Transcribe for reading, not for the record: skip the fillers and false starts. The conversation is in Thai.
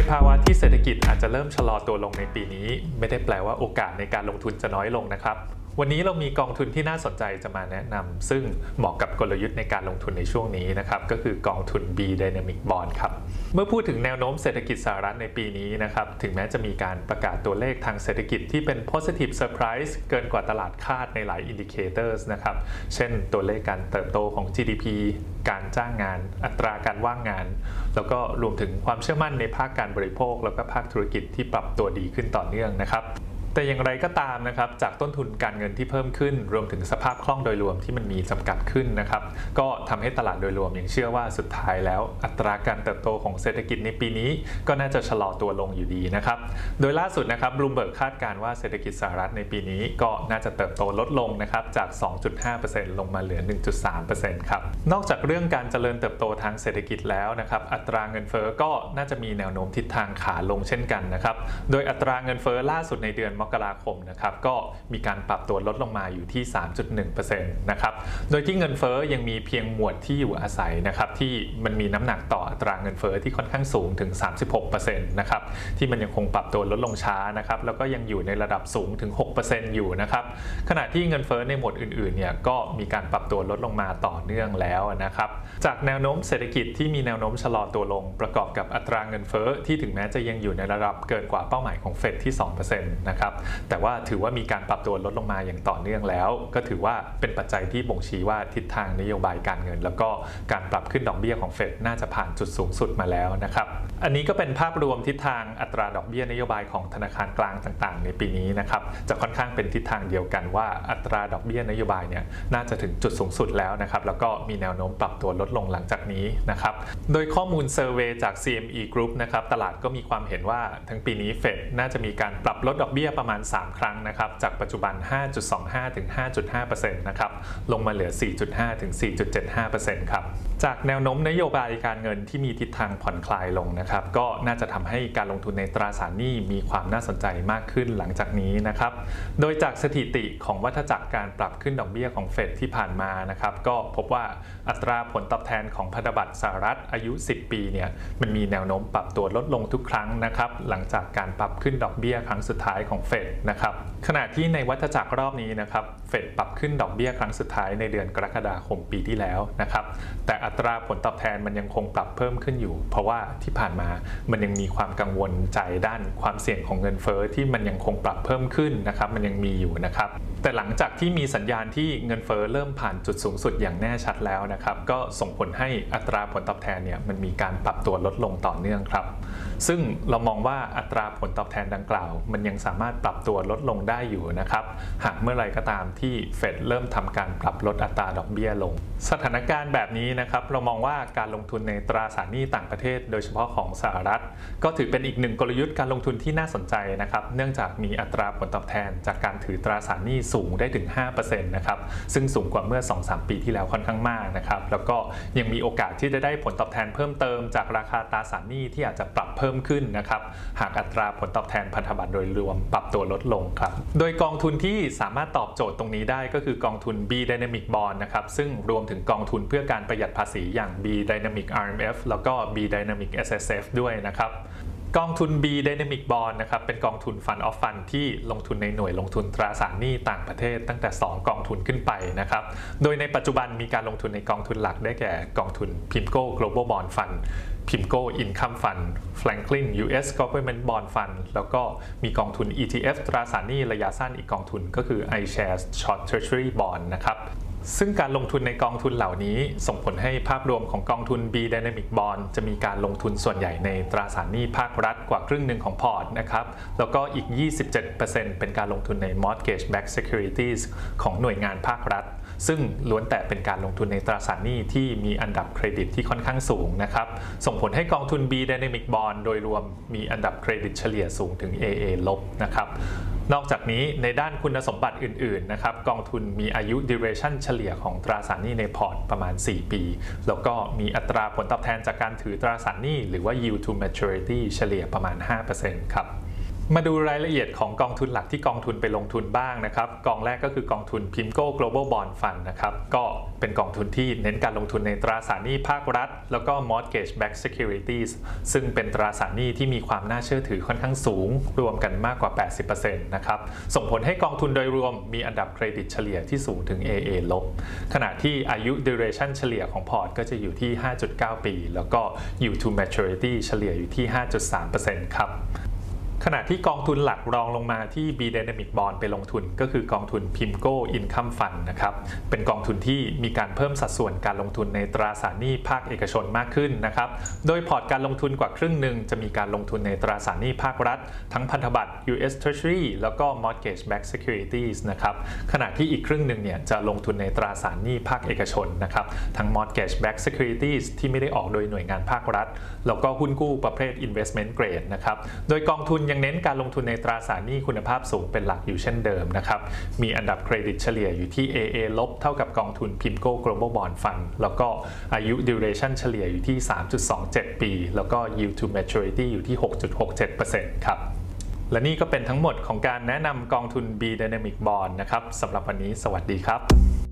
ภาวะที่เศรษฐกิจอาจจะเริ่มชะลอตัวลงในปีนี้ไม่ได้แปลว่าโอกาสในการลงทุนจะน้อยลงนะครับวันนี้เรามีกองทุนที่น่าสนใจจะมาแนะนำซึ่งเหมาะกับกลยุทธ์ในการลงทุนในช่วงนี้นะครับก็คือกองทุน B Dynamic Bond ครับเมื่อพูดถึงแนวโน้มเศรษฐกิจสหรัฐในปีนี้นะครับถึงแม้จะมีการประกาศตัวเลขทางเศรษฐกิจที่เป็น positive surprise เกินกว่าตลาดคาดในหลาย indicators นะครับเช่นตัวเลขการเติบโตของ GDP การจ้างงานอัตราการว่างงานแล้วก็รวมถึงความเชื่อมั่นในภาคการบริโภคแล้วก็ภาคธุรกิจที่ปรับตัวดีขึ้นต่อเนื่องนะครับแต่อย่างไรก็ตามนะครับจากต้นทุนการเงินที่เพิ่มขึ้นรวมถึงสภาพคล่องโดยรวมที่มันมีจำกัดขึ้นนะครับก็ทำให้ตลาดโดยรวมยังเชื่อว่าสุดท้ายแล้วอัตราการเติบโตของเศรษฐกิจในปีนี้ก็น่าจะชะลอตัวลงอยู่ดีนะครับโดยล่าสุดนะครับบลูมเบิร์กคาดการณ์ว่าเศรษฐกิจสหรัฐในปีนี้ก็น่าจะเติบโตลดลงนะครับจาก 2.5% ลงมาเหลือ 1.3% ครับนอกจากเรื่องการเจริญเติบโตทางเศรษฐกิจแล้วนะครับอัตราเงินเฟ้อก็น่าจะมีแนวโน้มทิศทางขาลงเช่นกันนะครับโดยอัตราเงินเฟ้อล่าสุดในเดือนมกราคมนะครับก็มีการปรับตัวลดลงมาอยู่ที่ 3.1% นะครับโดยที่เงินเฟ้อยังมีเพียงหมวดที่อยู่อาศัยนะครับที่มันมีน้ำหนักต่ออัตราเงินเฟ้อที่ค่อนข้างสูงถึง 36% นะครับที่มันยังคงปรับตัวลดลงช้านะครับแล้วก็ยังอยู่ในระดับสูงถึง 6% อยู่นะครับขณะที่เงินเฟ้อในหมวดอื่นๆเนี่ยก็มีการปรับตัวลดลงมาต่อเนื่องแล้วนะครับจากแนวโน้มเศรษฐกิจที่มีแนวโน้มชะลอตัวลงประกอบกับอัตราเงินเฟ้อที่ถึงแม้จะยังอยู่ในระดับเกินกว่าเป้าหมายของเฟดที่ 2% นะครับแต่ว่าถือว่ามีการปรับตัวลดลงมาอย่างต่อเนื่องแล้วก็ถือว่าเป็นปัจจัยที่บ่งชี้ว่าทิศทางนโยบายการเงินแล้วก็การปรับขึ้นดอกเบี้ยของเฟดน่าจะผ่านจุดสูงสุดมาแล้วนะครับอันนี้ก็เป็นภาพรวมทิศทางอัตราดอกเบี้ยนโยบายของธนาคารกลางต่างๆในปีนี้นะครับจะค่อนข้างเป็นทิศทางเดียวกันว่าอัตราดอกเบี้ยนโยบายเนี่ยน่าจะถึงจุดสูงสุดแล้วนะครับแล้วก็มีแนวโน้มปรับตัวลดลงหลังจากนี้นะครับโดยข้อมูลเซอร์เวย์จาก CME Group นะครับตลาดก็มีความเห็นว่าทั้งปีนี้เฟดน่าจะมีการปรับลดดอกเบี้ยประมาณ3ครั้งนะครับจากปัจจุบัน 5.25 ถึง 5.5% นะครับลงมาเหลือ 4.5 ถึง 4.75% ครับจากแนวโน้มนโยบายการเงินที่มีทิศทางผ่อนคลายลงนะครับก็น่าจะทำให้การลงทุนในตราสารหนี้มีความน่าสนใจมากขึ้นหลังจากนี้นะครับโดยจากสถิติของวัฏจักรการปรับขึ้นดอกเบี้ยของเฟดที่ผ่านมานะครับก็พบว่าอัตราผลตอบแทนของพันธบัตรสหรัฐอายุ 10 ปีเนี่ยมันมีแนวโน้มปรับตัวลดลงทุกครั้งนะครับหลังจากการปรับขึ้นดอกเบี้ยครั้งสุดท้ายของเฟดนะครับขณะที่ในวัฏจักรรอบนี้นะครับเฟดปรับขึ้นดอกเบี้ยครั้งสุดท้ายในเดือนกรกฎาคมปีที่แล้วนะครับแต่อัตราผลตอบแทนมันยังคงปรับเพิ่มขึ้นอยู่เพราะว่าที่ผ่านมามันยังมีความกังวลใจด้านความเสี่ยงของเงินเฟ้อที่มันยังคงปรับเพิ่มขึ้นนะครับมันยังมีอยู่นะครับแต่หลังจากที่มีสัญญาณที่เงินเฟ้อเริ่มผ่านจุดสูงสุดอย่างแน่ชัดแล้วนะครับก็ส่งผลให้อัตราผลตอบแทนเนี่ยมันมีการปรับตัวลดลงต่อเนื่องครับซึ่งเรามองว่าอัตราผลตอบแทนดังกล่าวมันยังสามารถปรับตัวลดลงได้อยู่นะครับหากเมื่อไรก็ตามที่เฟดเริ่มทำการปรับลดอัตราดอกเบี้ยลงสถานการณ์แบบนี้นะครับเรามองว่าการลงทุนในตราสารหนี้ต่างประเทศโดยเฉพาะของสหรัฐก็ถือเป็นอีกหนึ่งกลยุทธ์การลงทุนที่น่าสนใจนะครับเนื่องจากมีอัตราผลตอบแทนจากการถือตราสารหนี้สูงได้ถึง 5% นะครับซึ่งสูงกว่าเมื่อ 2-3 ปีที่แล้วค่อนข้างมากนะครับแล้วก็ยังมีโอกาสที่จะได้ผลตอบแทนเพิ่มเติมจากราคาตราสารหนี้ที่อาจจะปรับเพิ่มขึ้นนะครับหากอัตราผลตอบแทนพันธบัตรโดยรวมปรับตัวลดลงครับโดยกองทุนที่สามารถตอบโจทย์ตรงนี้ได้ก็คือกองทุน B Dynamic Bond นะครับซึ่งรวมถึงกองทุนเพื่อการประหยัดภาษีอย่าง B Dynamic RMF แล้วก็ B Dynamic SSF ด้วยนะครับกองทุน B Dynamic Bond นะครับเป็นกองทุน Fund of Fund ที่ลงทุนในหน่วยลงทุนตราสารหนี้ต่างประเทศตั้งแต่2กองทุนขึ้นไปนะครับโดยในปัจจุบันมีการลงทุนในกองทุนหลักได้แก่กองทุน PIMCO Global Bond Fund PIMCO Income Fund Franklin US Government Bond Fund แล้วก็มีกองทุน ETF ตราสารหนี้ระยะสั้นอีกกองทุนก็คือ iShares Short Treasury Bond นะครับซึ่งการลงทุนในกองทุนเหล่านี้ส่งผลให้ภาพรวมของกองทุน B Dynamic Bond จะมีการลงทุนส่วนใหญ่ในตราสารหนี้ภาครัฐกว่าครึ่งหนึ่งของพอร์ตนะครับแล้วก็อีก 27% เป็นการลงทุนใน Mortgage Backed Securities ของหน่วยงานภาครัฐซึ่งล้วนแต่เป็นการลงทุนในตราสารหนี้ที่มีอันดับเครดิตที่ค่อนข้างสูงนะครับส่งผลให้กองทุน B Dynamic Bond โดยรวมมีอันดับเครดิตเฉลี่ยสูงถึง AA ลบนะครับนอกจากนี้ในด้านคุณสมบัติอื่นๆนะครับกองทุนมีอายุ duration เฉลี่ยของตราสารหนี้ในพอร์ตประมาณ 4 ปีแล้วก็มีอัตราผลตอบแทนจากการถือตราสารหนี้หรือว่า yield to maturity เฉลี่ยประมาณ 5% ครับมาดูรายละเอียดของกองทุนหลักที่กองทุนไปลงทุนบ้างนะครับกองแรกก็คือกองทุน PIMCO Global Bond Fund นะครับก็เป็นกองทุนที่เน้นการลงทุนในตราสารหนี้ภาครัฐแล้วก็ Mortgage Backed Securities ซึ่งเป็นตราสารหนี้ที่มีความน่าเชื่อถือค่อนข้างสูงรวมกันมากกว่า 80% นะครับส่งผลให้กองทุนโดยรวมมีอันดับเครดิตเฉลี่ยที่สูงถึง AA ลบขณะที่อายุ duration เฉลี่ยของพอร์ตก็จะอยู่ที่ 5.9 ปีแล้วก็ yield to maturity เฉลี่ยอยู่ที่ 5.3% ครับขณะที่กองทุนหลักรองลงมาที่ B Dynamic Bond ไปลงทุนก็คือกองทุน PIMCO Income Fund นะครับเป็นกองทุนที่มีการเพิ่มสัดส่วนการลงทุนในตราสารหนี้ภาคเอกชนมากขึ้นนะครับโดยพอร์ตการลงทุนกว่าครึ่งหนึ่งจะมีการลงทุนในตราสารหนี้ภาครัฐทั้งพันธบัตร US Treasury แล้วก็ Mortgage Backed Securities นะครับขณะที่อีกครึ่งหนึ่งเนี่ยจะลงทุนในตราสารหนี้ภาคเอกชนนะครับทั้ง Mortgage Backed Securities ที่ไม่ได้ออกโดยหน่วยงานภาครัฐแล้วก็หุ้นกู้ประเภท Investment Grade นะครับโดยกองทุนยังเน้นการลงทุนในตราสารหนี้คุณภาพสูงเป็นหลักอยู่เช่นเดิมนะครับมีอันดับเครดิตเฉลี่ยอยู่ที่ AA ลบเท่ากับกองทุน PIMCO Global Bond Fund แล้วก็อายุ duration เฉลี่ยอยู่ที่ 3.27 ปีแล้วก็ yield to maturity อยู่ที่ 6.67% ครับและนี่ก็เป็นทั้งหมดของการแนะนำกองทุน B Dynamic Bond นะครับสำหรับวันนี้สวัสดีครับ